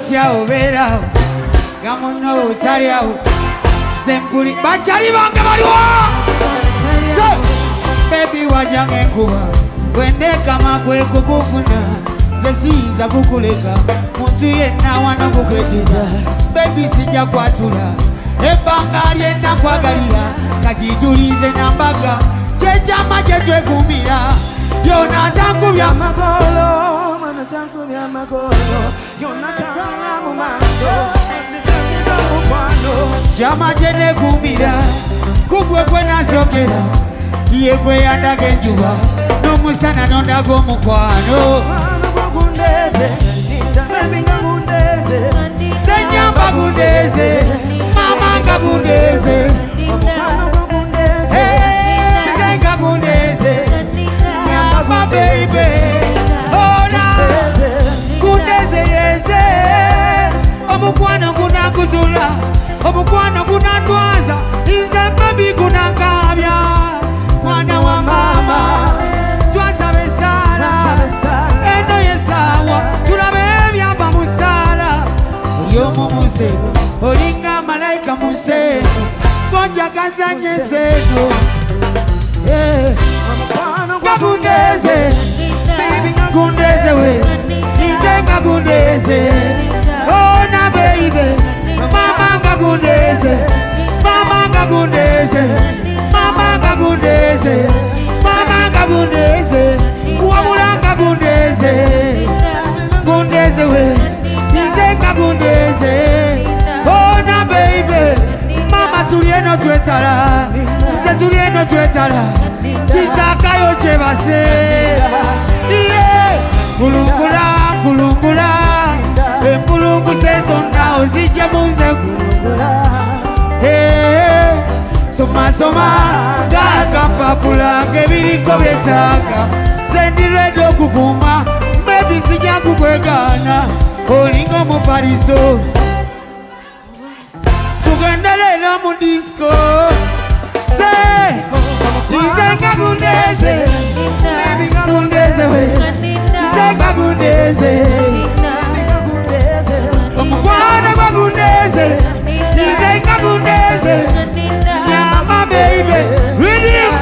Tiao Vera, Gamono, Taliao, Sempuri, Bachariba, Gamarua. So, baby, what young and Kuba, when they come up with Kukuna, the seeds are Kukuleka, Munti and now one of Kuketiza, baby, Sija Quatula, Ebangari and Nakwagaria, Katitulis and Nambaga, Checha Majetwe Kumira, Jonathan Kubiamagolo. Chama jene kumira Kugwe kwena sokera Yekwe yanda genjuba No musana nonda gomu kwano Senyamba gundeze Mama nga gundeze Zenga gundeze Nyamba baby Omukwano kuna kuzula Omukwano kuna twaza Inze baby kuna kabya Mwana wa mama Twaza besala Eno yesawa Tulabebya ba musala Yomu musego Olinga malaika musego Konja kazanye sego Gagundeze Baby gagundeze we Inze gagundeze Oh na baby Mama gagundeze Mama gagundeze Mama gagundeze Mama gagundeze Wabula gagundeze Gundeze we Inze gagundeze Oh na baby Mama tulieno tuetala Inze tulieno tuetala Chisaka yo chebase Yeah Kulungula kulungula Empulungu sesonda ozije munze kulungula Soma soma Gaka papula Gebiriko betaka Sendiredo kukuma Baby sija kukwegana Olingo mufariso Tugendele no mundisco Se Izenga gundeze Baby gundeze we Izenga gundeze Omukwana bagundeze Izenga gundeze Nyama baby Rhythm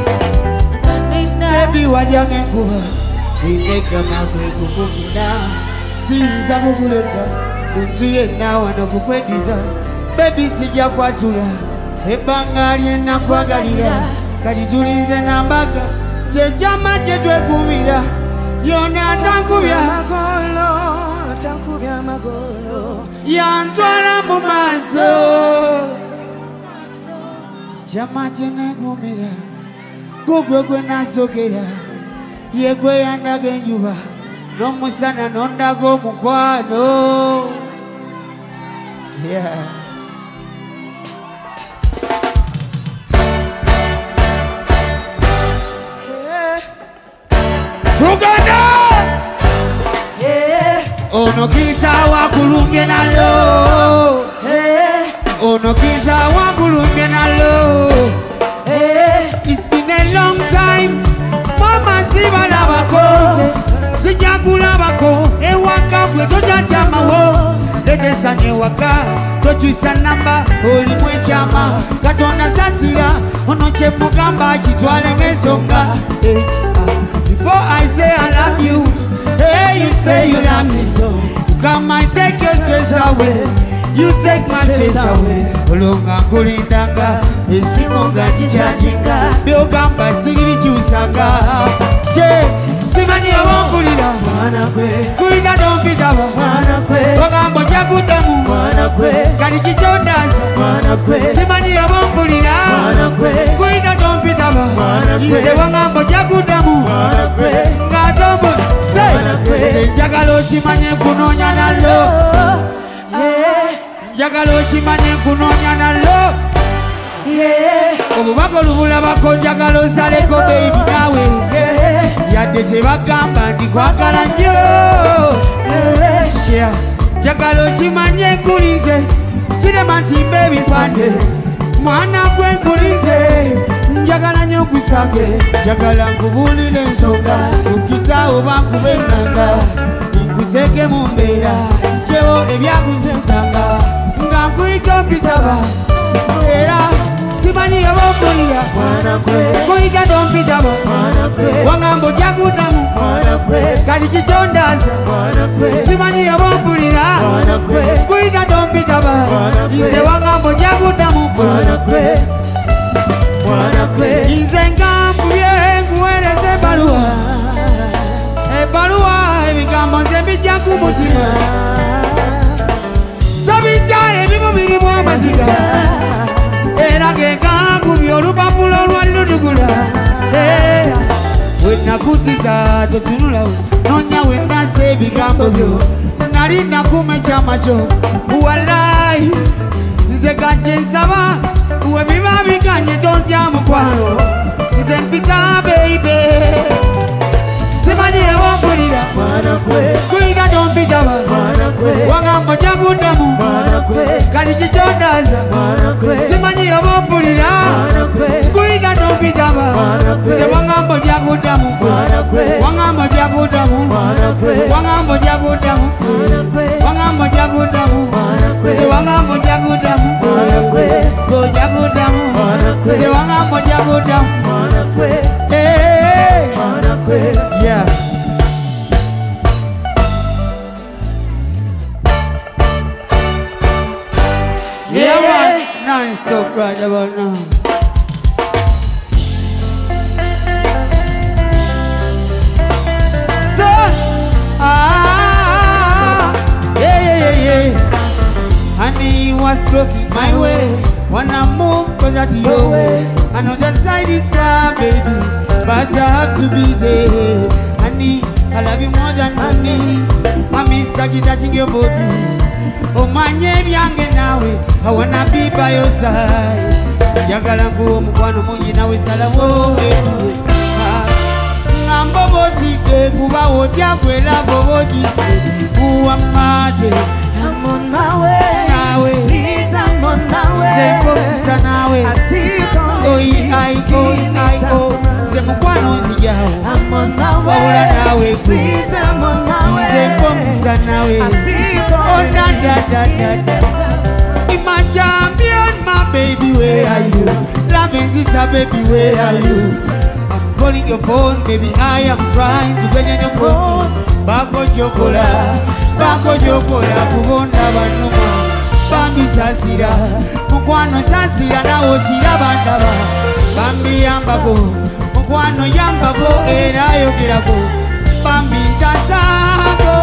Baby wajange kuwa Ineka makwe kukumina Sinza muguleka Untuye na wano kukwediza Baby sija kwatula Ebangari na kwagalira Kaditulize na mbaga Chejama chetwe kumira Yona tankubya Magolo Yantwala mu maso Chama chene kumira Kugwe kwe nasokera Yekwe yanda genjuba No musana nonda go mukwano Yeah Tuganda Ono kisa wakulunge nalo Ono kisa wakulunge nalo It's been a long time Mama siba labako Sijakula bako Ewaka kwe toja chama wo Lete sanye waka Tochuisa namba Oli mwe chama Katonda sasira Ono chepu kamba Chitwale mesonga Before I say I love you Hey, you say you love me so Come and take your stress away You take my stress away Olonga kulindanga Esimonga chichachinga Biogamba sigiri chusanga She, simani yawangulira Mwana kwe Kuinda dompitaba Mwana kwe Wagambo chakutamu Mwana kwe Kari chichondaza Mwana kwe Simani yawangulira Mwana kwe Kuinda dompitaba Mwana kwe Ise wagambo chakutamu Mwana kwe Ngatombo Njagalo chimanye kunonya nalo Njagalo chimanye kunonya nalo Obubako lubula bako njagalo saleko baby nawe Yadde sebagamba ndi kwagala nnyo Njagalo chimanye nkulize Kirema ntimba ebipande Mwana gwe nkulize Njagala nnyo kusange Njagala nkubulire ensonga Ukita oba nkubennanga Nkuteke mu mbeera Sije Simanyewo ebyakunzensanga nga nkuyita ompitaba era simanyewo okulira nkuyita tompitaba wangamba ojja kuddamu kati kikyondaza simanyewo okulira nkuyita tompitaba nze wangamba ojja kuddamu nze nkambubye nkuweereza ebbaluwa ebigambo nze mbijja ku mutima tobijja ebimu birimu amaziga era genkakubye olupapula olwali lutugula wenakutiza totunulawo nonya wendasa ebigambo byo nali nakuma ekyama kyo walayi nze kanje nsaba webiba biganye tontya mukwano nze mpita beibe simanyewo okulira kuyiga tompitaba wangamba ojja kuddamu kati kikyondaza simanyewo okulira kuyiga tompitaba nze wangamba ojja kuddamu wangamba ojja kuddamu wangamba ojja kuddamu wangamba ojja kuddamu nze wangamba ojja kuddamu ojja kuddamu nze wangamba ojja kuddamu yeah. Yeah, non-stop right about now. So, yeah. Honey was blocking my way. Wanna move cause that's your way. I know the side is far, baby, but I have to be there. Honey, I love you more than money. I miss touching your body. Oh my name young and now I wanna be by your side. Yagala go mukwano mungi nawe salawo. Ngamba botike kuba wotya kwela bobogise. Uwamate I'm on my way. Please, I'm on my way. I see you coming. I go. I'm on my way. Please, I'm on my way. I see you coming. My champion, my baby, where are you? Loving Zita, baby, where are you? I'm calling your phone, baby, I am trying to get in your phone. Bako chokola, kubonda banuma. Bambi sasira, mukwano sasira na otira bandaba. Bambi yambako, mukwano yambako era yogirako. Bambi tasako.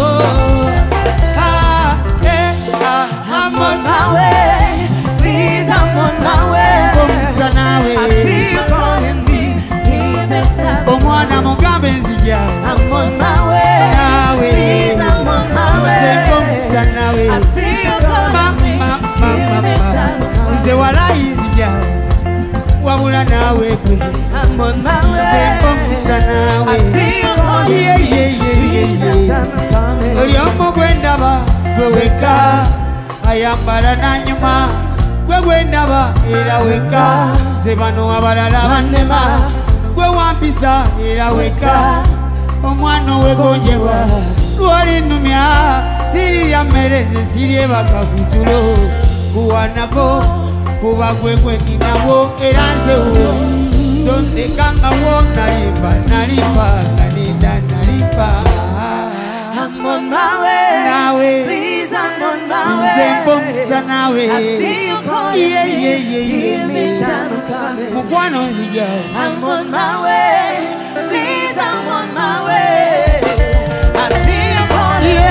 I'm on my way, please, I'm on my way. I see you calling me, I'm on my way, please, I'm on my way. I see you calling me, I'm on my way. I see you calling me, ayambala nanyuma gwe gwendaba era weka sebano abalala bannema gwe wampisa era weka omwana wegonjebwa lwali nnumya sirya mmere sirye bakakutulo kuwanako kuba gwe ninawo era nzewo sondekangawo nalimba I'm on my way, please, I'm on my way. I see you calling me, give me time, I'm coming. I'm on my way, please, I'm on my way. I see you calling me,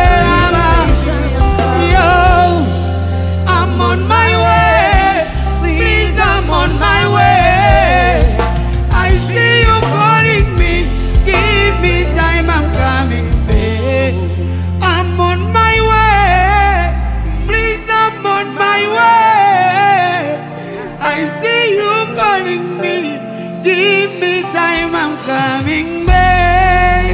I'm on my way, please, I'm on my way. I see you calling me, give me time, I'm coming. I'm on my way, please, I'm on my way. I see you calling me, give me time, I'm coming back.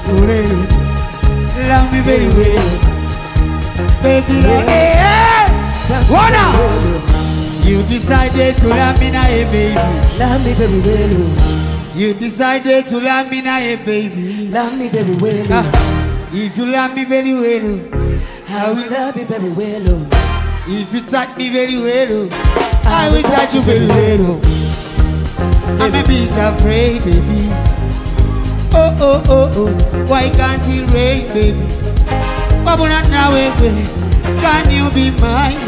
Love me very well. Baby, yeah. Wanna? You decided to love me now, hey baby. Love me very well. You decided to love me now, hey baby. Love me very well. If you love me very well, I will love you very well. If you touch me very well, I will touch you very well. I'm a bit afraid, baby. Oh, oh, oh, oh. Why can't it rain, baby? Babuna now, baby. Can you be mine?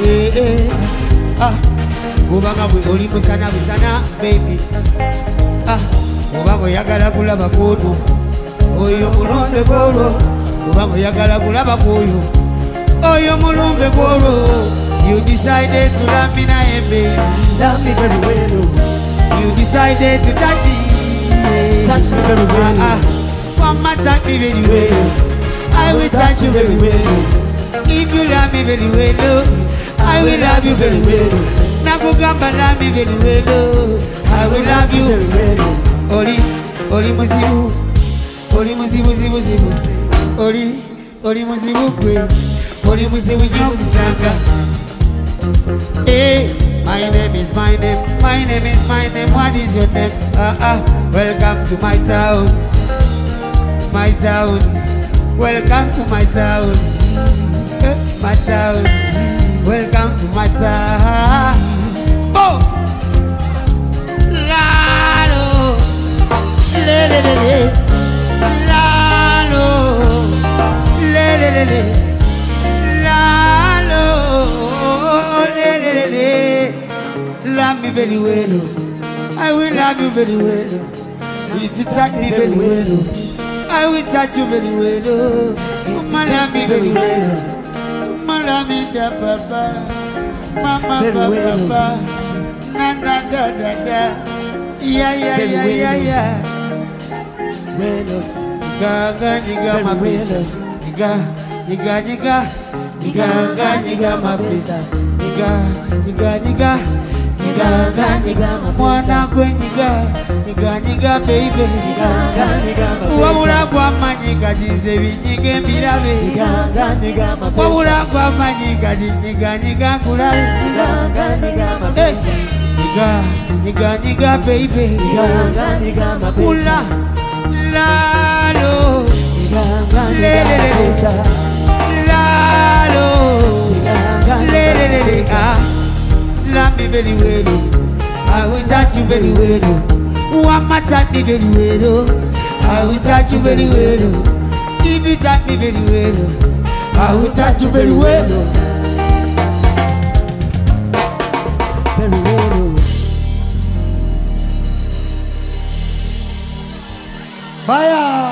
Ubanga we oli musana bisana, baby. Ubanga yagala kulaba kono. Oyo mulumbe golo. Ubanga yagala kulaba koyo. Oyo mulumbe golo. You decided to love me now, baby. Love me very well. You decided to touch me. Touch me very well. Mama touch me very well. I will touch you very well. If you love me very well, I will love you very well. Nakugamba love me very well. I will love you very well. Oli musibu. Oli musibu zibu zibu. Oli musibu kwe. Oli musibu zibu zisanga. Hey, my name is my name. My name is my name. What is your name? Welcome to my town. My town. Welcome to my town. My town. Welcome to my town. Oh! Lalo. Le le le le. Lalo. Le le le le. Lalo. Le le le le. Love me very well. I will love you very well. If you touch me very well, I will touch you very well. Mama love me very well. Mama love me da papa. Mama papa. Na na da da da. Yeah yeah yeah yeah yeah. Niga niga my pesa. Niga niga my pesa. Niga mwana kwe niga baby. Wabula kwa manyiga jize binyige mbirabe. Wabula kwa manyiga niga kulabe. Niga baby. Ula lalo. Lelelele. Lalo. Lelelele. Love me very well. I will touch you very well. One more touch me very well. I will touch you very well. If you touch me very well, I will touch you very well. Very well. Fire.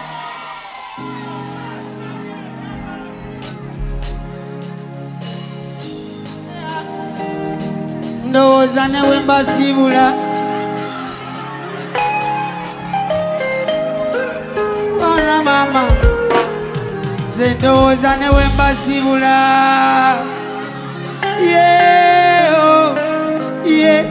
Ndowooza ne we mbasibula. Ona mama ze ndowooza ne we mbasibula. Oh, yeah,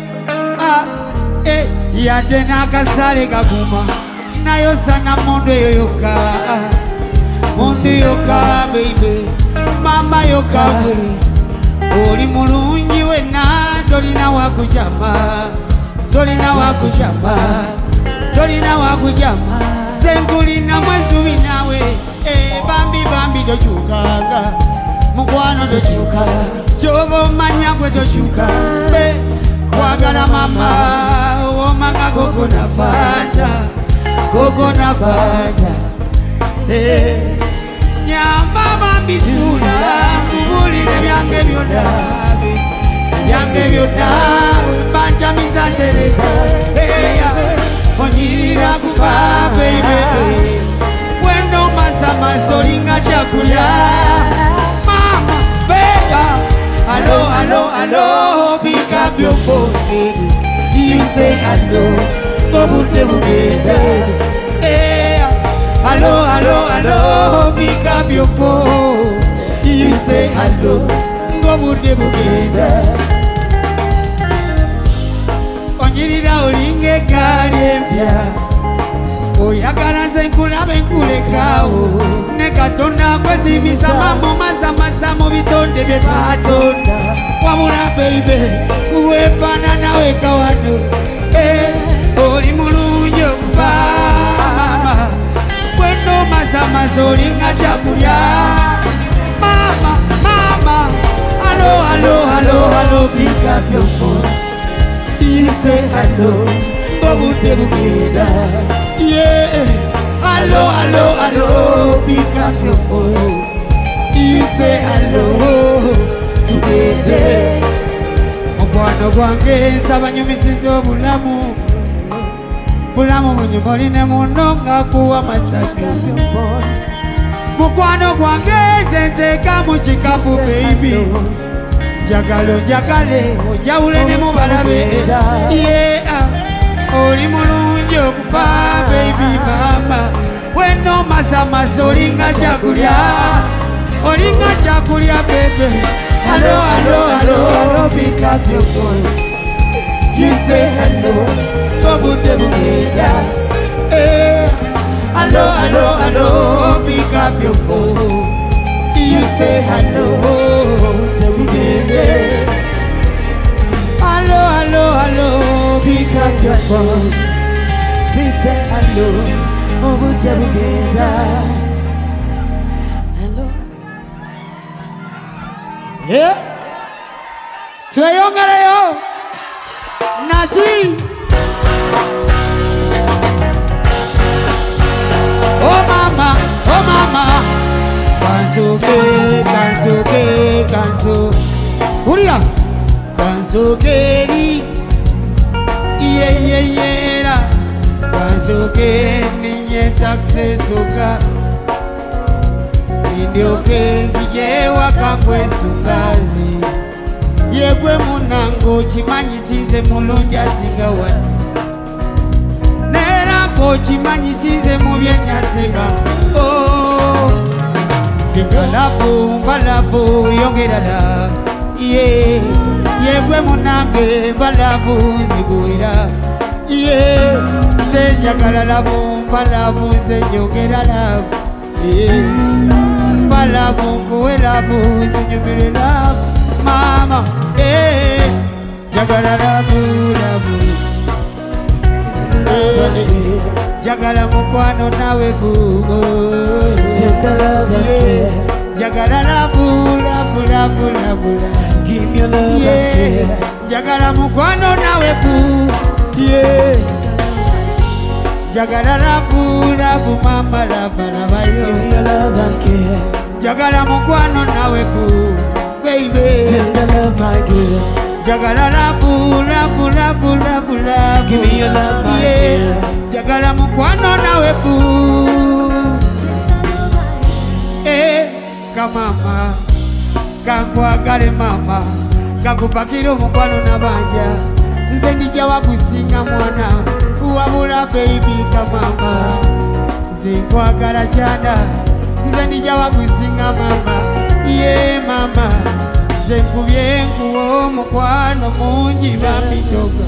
yate n'akasale kaguma nayo sana mundu eyo yokka. Mundu yokka baby. Mama yokka we. Oli mulungi wenna tolina wakujama. Tolina wakujama. Tolina wakujama. Senkulina mwesubi nawe. Bambi tochukanga. Mukwano tochuka. Chobo manya kwe tochuka. Kwagala mama. Omanga koko na fanta. Koko na fanta. Nyamba bambi sula. Kubulire byange byonna. Byange byonna. Banja mizantereka. Onyirira kufa baby. Wendo masama solinga chakulya. Mama bega. Hello, pick up your phone baby. You say hello. Go put them together. Hello, pick up your phone. You say hello. Go put them together. Onyirira olinge kali empya. Oyagala nze nkulabe nkulekaawo. Katonda kwezimisa mambo masa mu bitonde bye Katonda wabula baby wefana nawe kawano oli mulungi okufaama bwendo masa olinga kyakulya mama hello pick up your phone you say hello obute bugenda yeah hello pick up your phone you say hello together mukwano gwange nsaba nyumisiza obulamu munyumba oline munonga kuwa masaka mukwano gwange nze nteeka mu kikapu baby njagale onjawule ne mubalabe oli mulungi okufa baby mama weno masa olinga kyakulya bebe hello pick up your phone you say hello obute bugenda hello pick up your phone you say hello together hello pick up your phone you say hello obute bugenda hello tweyongerayo nati oh mama kanso Uria kansokeri yeyeyera kansokeri nye taxi soka ndio kezi yewa kangwe sungazi yegwe munango chimanyi sinze mulonja singawa nera ko chimanyi sinze mubyenya singa oh mbalafu yongerala yegwe munange mbalafu nziguira nze njagala labu mbalafu nze nyogerala mbalafu nkuwe labu nze nyumire labu mama njagala labu njagala mukwano nawe kugo njagala labu give me your love njagala mukwano nawe ku njagala labu mama lava yo give me your love and care njagala mukwano nawe ku baby tender love my girl njagala labu give me your love my girl njagala mukwano nawe ku kamama kankwagale mama kakupakira omukwano nabanja nze ndija wakusinga mwana wabula baby kamama nze nkwagala kyanda nze ndija wakusinga mama mama nze nkubye nkuwa omukwano mungi bamitoga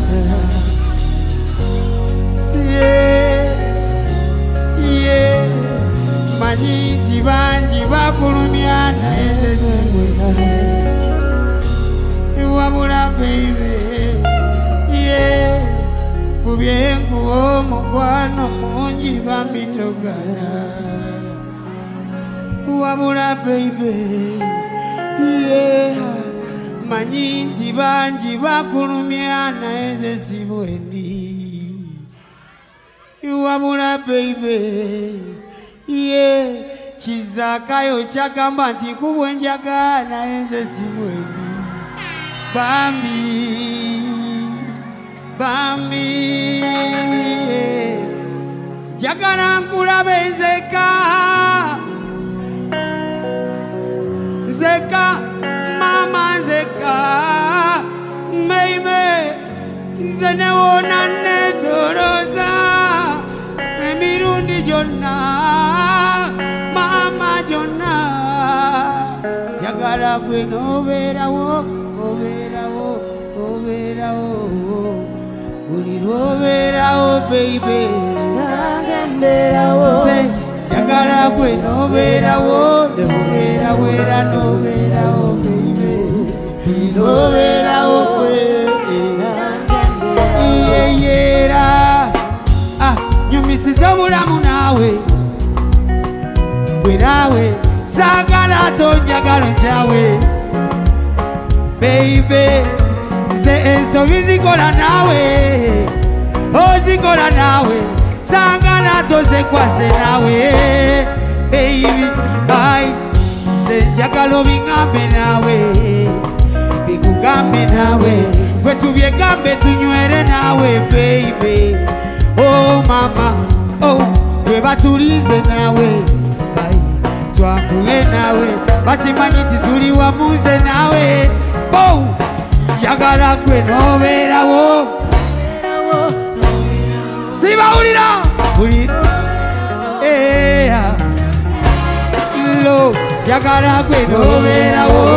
manyi nti bangi bakulumya naye nze simwe wabula baby kubye nkuwa omukwano mungi bambitogana wabula baby manyi nti bangi bakulumya naye nze sibwendi wabula baby kizakayo kyagamba nti kubwenjaga naye nze sibwendi bambi jagala nkulabe nzeka mama nzeka baby nze newona netoloza emirundi gyonna mama gyonna jagala gwe nobeerawo buli lwobeerawo baby nange mbeerawo jagala wera gwe nobera wo wera wera nobera wo baby nobera wo yera nyumisiza obulamu nawe gwerawe sagala tonjagala nkyawe baby nze ensobi zikola nawe ozikola nawe sagala tozekwase nawe baby ai nze njagala obingambe nawe bikugambe nawe gwe tubyegambe tunywere nawe baby oh mama oh gwe batulize nawe ai twakule nawe bakimanyi tituli wamuze nawe oh njagala gwe noberawo sibawulira buli lo njagala gwe noberawo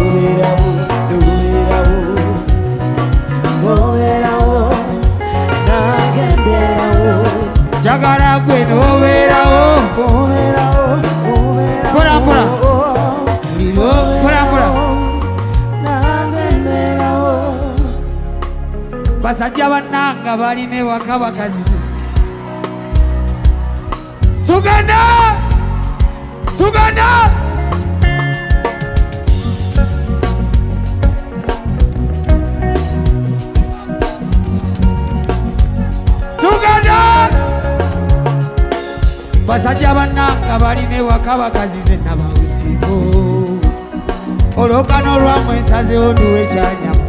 njagala gwe noberawo pola pola pola pola basajja bannanga baline waka bakazize tugenda tugenda tugenda basajja bannanga baline waka bakazize nabawusiko olokano lwamwe nsazeho nduwe ekyanyamu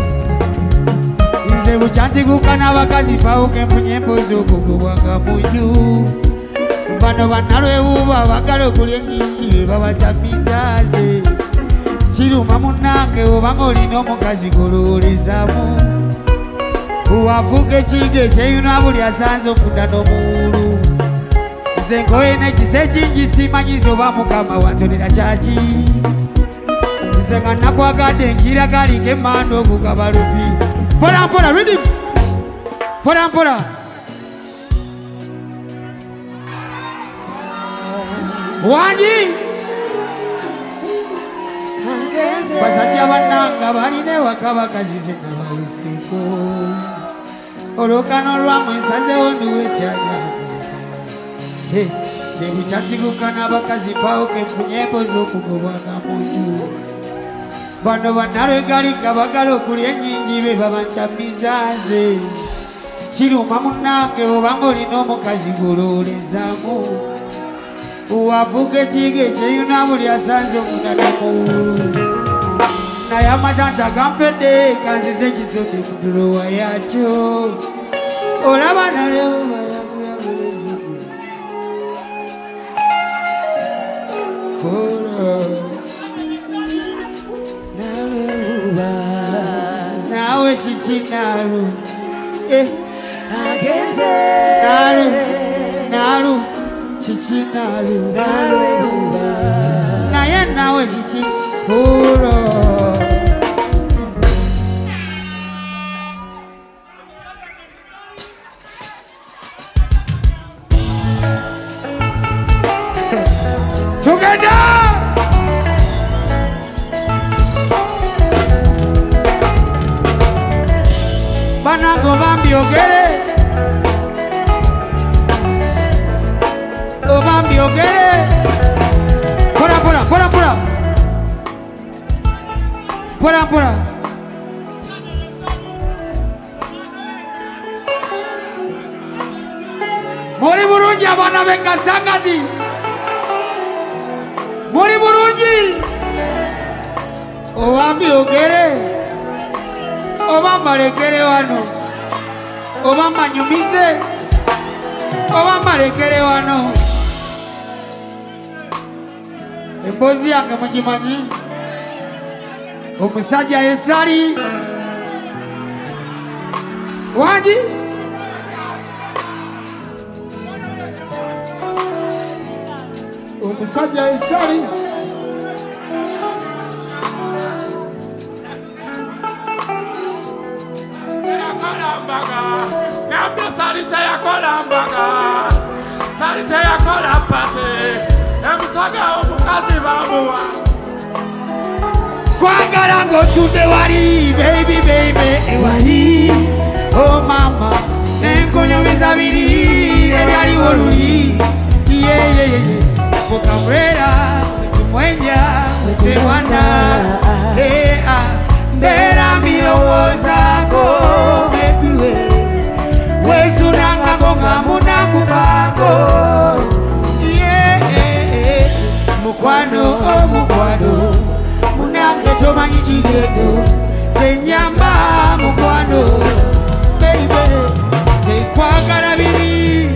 nze bukyantiguka n'abakazi pawuke mpunye empozi okugobwanga munju bano bannalwewuuba bagala okulya ennyingi be babatamizaze kiruma munnange obanga olina omukazi golowolezaamu wavuga ekiyigo ekyeyuna buli asanze okunda n'omuwulu nze nkoye n'ekisa ekingi simanyiza oba mukama wantonera kyaki nze nga nakwagadde nkira galiko emmanda okugaba lupi pola pola rhythm pola pola wangi basajja bannanga baline waka bakazize nabawusiko olukano lwamwe nsazeho nduwe ekyanya zebukyatiguka n'abakazi pawuke mpunye empozi okugobwanga munju bano bannalwegalika bagala okulya ennyingi be babancamizaze kiruma munnange obanga olina omukazi golowolezaamu wavuga ekiyigo ekyeyuna buli asanze omunana muwulu naye amatanta gampedde kanzize ekisombe ku dulowa yakyo olaba nalewo nawe kikinalu nalu kikinalu naye nawe kikikulo tugenda banago bambyogere obambyogere pola pola pola pola pola pola muri bulungi abaana b'ekasangati muri bulungi obambyogere oba mbalekere wano oba mbanyumize oba mbalekere wano emboozi yange mugimanyi omusajja esali wangi omusajja esali Salite ya kola pate Kwagala ng'otudde wali baby baby ewali oh mama enkunyumiza biri ebyaliwo luli mukamwera mwenja mwana mbera mbirowoozaako bebiwe wesunangako nga munakubaako mukwano mukwano munange tomanyi kigendo zenyamba mukwano beibe zekwagala biri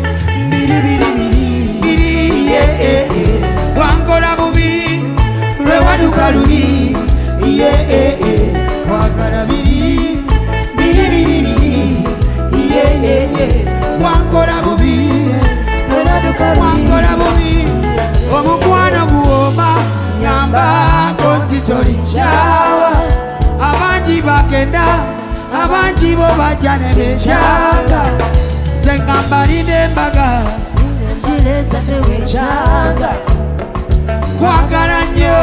wankola bubi lwewaduka luli kwagala biri wankola bubi wankola bubi omukwano guwoma nyambako nti tolikyawa abangi bagenda abangi bo bajja ne bekyanga sengamba linde embaga kwagala nnyo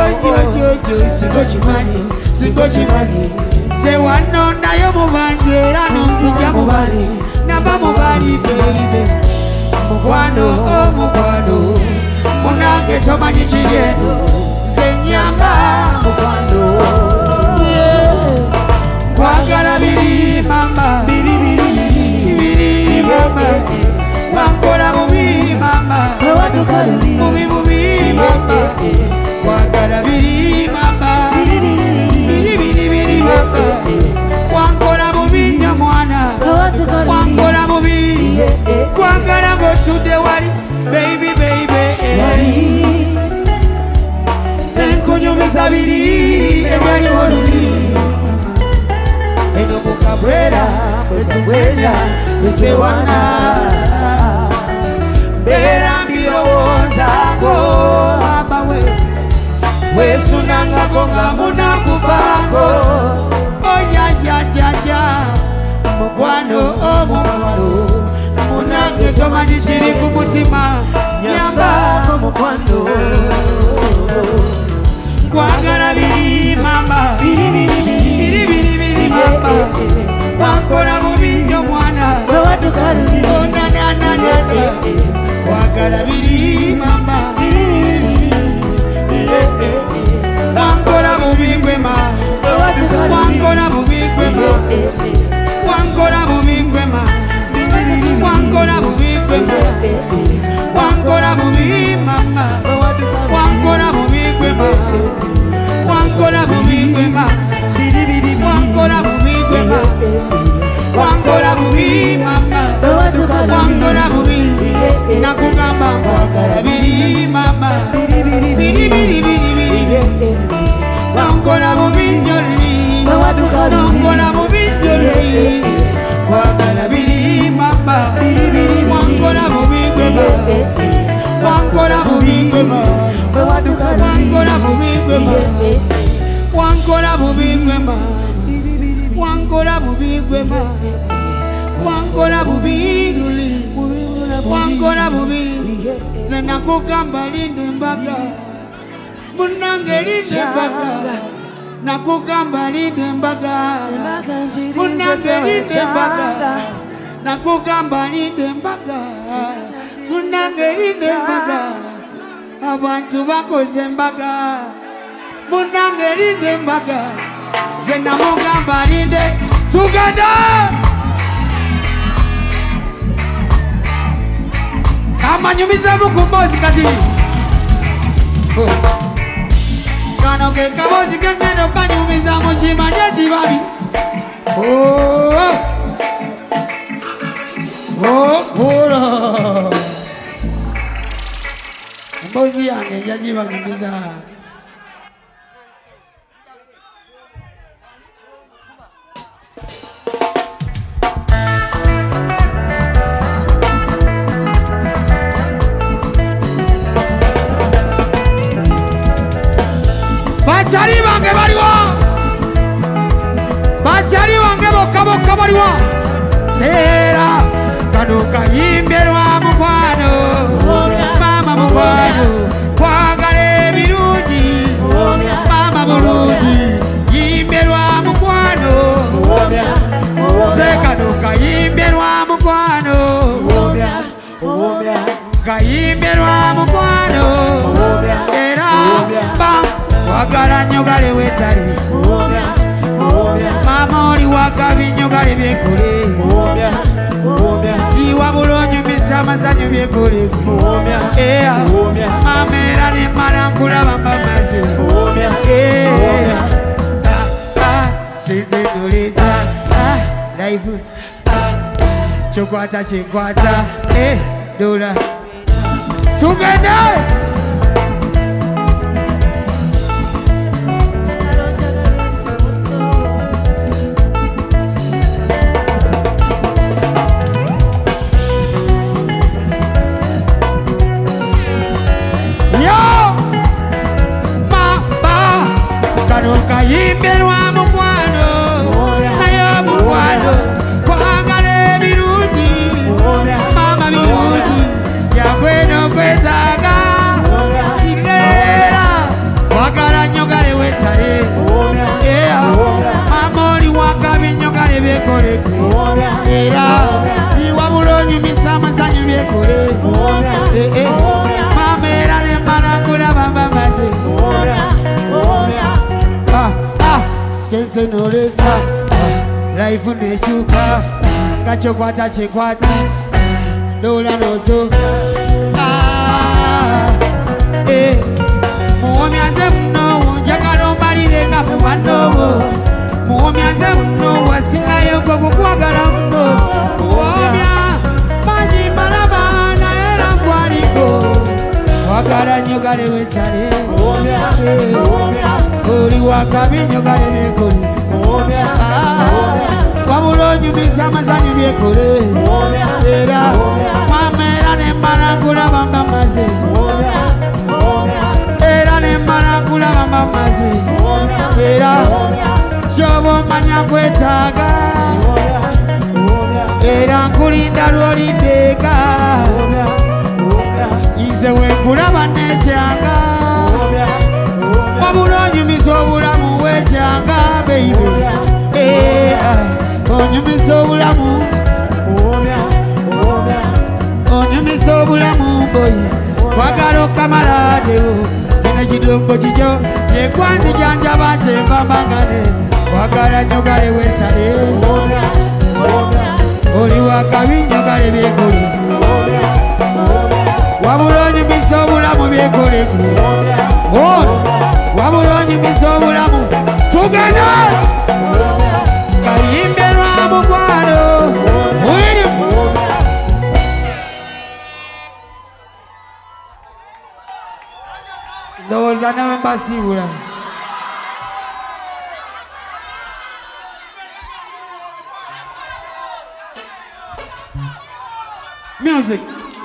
singo kimanyi ze wanondayo mubanje era nonsijja mubali naba mubali beibe mukwano mukwano munange tomanyi kigendo zenyamba mukwano kwagala biri mama biri mama wankola bubi mama bubi bubi mama kwagala biri mama biri mama wankola bubi nnyo mwana wankola bubi kwagala ng'otudde wali baby baby enkunyumiza biri ebyaliwo luli eno mukamwera wetubwenya wetewana mbera mbirowoozaako amawe wesunangako nga munakuvaako oyajajaja mukwano omukwano munange tomanyi kiri ku mutima nyambako mukwano kwagala biri mama biri mama wankola bubi nnyo mwana onananana kwagala biri mama wankola bubi gwe ma wankola bubi gwe ma wankola bubi gwe ma wankola bubi gwe ma wankola bubi mama wankola bubi gwe ma wankola bubi gwe ma wankola bubi gwe ma wankola bubi mama wankola bubi nakugamba kwagala biri mama biri wankola bubi njoli wankola bubi njoli kwagala biri mama wankola bubi gwe ma wankola bubi gwe ma wankola bubi gwe ma wankola bubi gwe ma wankola bubi gwe ma wankola bubi luli wankola bubi zenakugamba linde mbaga munange linde mbaga nakugamba linde mbaga munange linde mbaga nakugamba linde mbaga munange linde mbaga abantu bakoze mbaga munange linde mbaga zenamugamba linde together amanyumiza mukumbozi kati kano ke kabozi kengendo kanyumiza mukimanye kibabi pula mbozi yange njagibanyumiza bachari bange baliwa bachari bange boka baliwa sera kano kayimbirwa mukwano mama mukwano kwagala ebirungi mama bulungi Wakala nyogale wetali Mama oli wakabi nyogale byekole Iwa bulonyo misama sanyo byekole Amera ne marankula bamba maze Sente noleta Life Chokwata chinkwata Dola Together Kayimberwa mukwano nayo mukwano kwagala ebirungi mama birungi yagweno kwetaaga ilera wagala nyogale wetale mama oli wakabi nyogale byekoleke era iwa bulonyi misama sanyu byekole mama era ne marangula bamba maze Sente noleta Life nechuka Gacho kwata chekwata Dola noto Muomi aze mno Njagalo mbalile nga mubanobo Muomi aze mno Wasinga yoko kukwagala mno Muomi Maji malaba na era mwaliko Wagala nyogale wetale Oli wakabi nyogale byekole Wabulonyo misama sanyu byekole Era Mamera ne marangula bamba maze Era ne marangula bamba maze Era Shobo manya kwetaaga Era nkulinda lwolindeka Ize wekulaba nekyanga Wabulonyumisa obulamu wekyanga baby Onyumisa obulamu Onyumisa obulamu boy Wagala okamalaadewo Kino kidongo kikyo Yekwanzi janjaba kyembambangane Wagala nyogale wesale Oli wakabi nyogale byekole Wabulonyumisa obulamu byekole Wabulonyumisa obulamu tugenda Kayimberwa mukwano ndowooza nawe mbasiibula music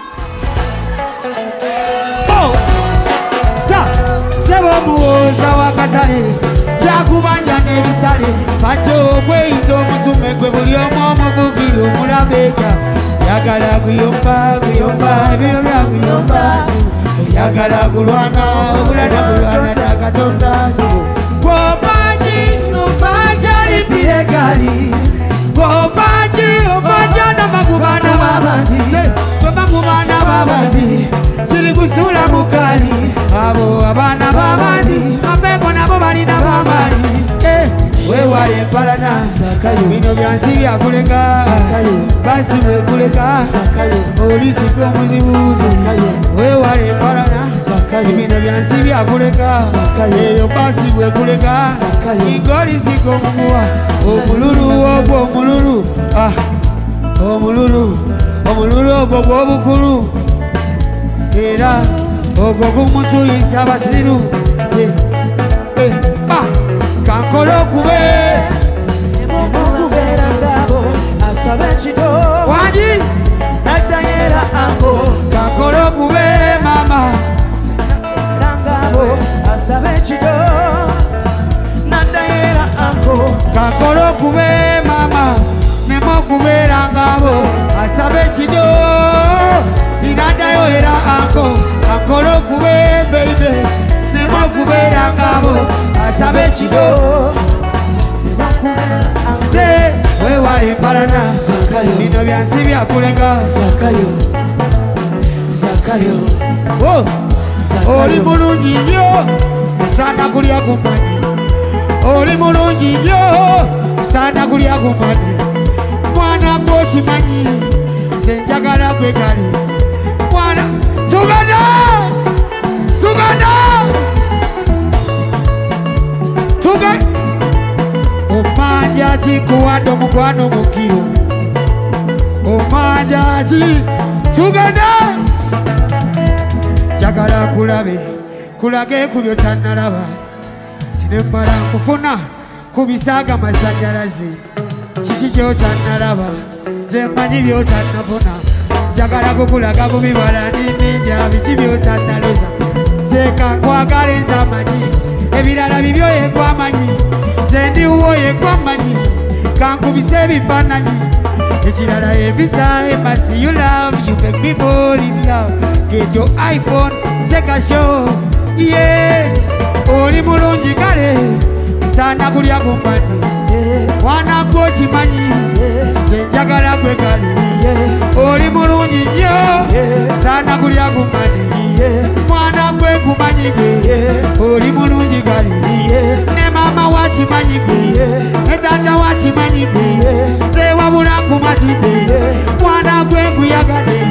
Sebo muwoza wakatale Jakubanja nebisale Pato kweito mutume kwe buli omuvugiro omulabeka Yagala kuyomba ebyo byakuyomba Yagala kulwana obulana Katonda Gwopachi opacha lipire gali Gwopachi opacha namagubana babandi Chili kusula mukali Abo abana babandi Mapeko nabo balina babandi Wewale mpalana Bino byansi byakuleka Basi wekuleka Olisipe omuzibuzi Wewale mpalana Bino byansi byakuleka Eyo basi wekuleka Igolisiko omuguwa Omululu ogwo omululu Omululu ogwo gw'obukulu Era ogwo gumutuyisa abasiru Kankolo okube Emukubera ngabo asaba ekido Wanji Nadayera ango Kankolo okube mama Ngabo asaba ekido Nadayera ango Kankolo okube mama Nemokubera ngabo asaba ekido Inadayo era ango Kankolo okube baby Nemokubera ngabo asabe chido Se wewale mpalana Bino byansi byakulega Zakayo Oli mulungi nnyo sana kulya kumani oli mulungi nnyo sana kulya kumani mwana gwo kimanyi nze njagala gwe kali mwana tugana omanja kikuwadde omukwano mukiro omanja ki tugana njagala kulabe kulage ku byo tannalaba sinemala nkufuna ku bisaaga masanyalaze kiki kyotannalaba ze mmanyi byotannafuna njagala kukulaga ku bibala n'enninja biki byotannaloza ze kankwagala ez'amanyi ebirala bibyo yegwamanyi ze ndiwo yegwamanyi kankubisa ebifaananyi ekirala every time I see you love you make me fall in love get your iPhone take a show yeah oli mulungi kale sana kulya kumbani mwana gwo kimanyi nze njagala gwe kale oli mulungi nnyo sana kulya kumbani mwana gwe kumanyi gwe oli mulungi kale ne mama wakimanyi gwe ne tata wakimanyi gwe nze wabula kumati gwe mwana gwe nkuyagale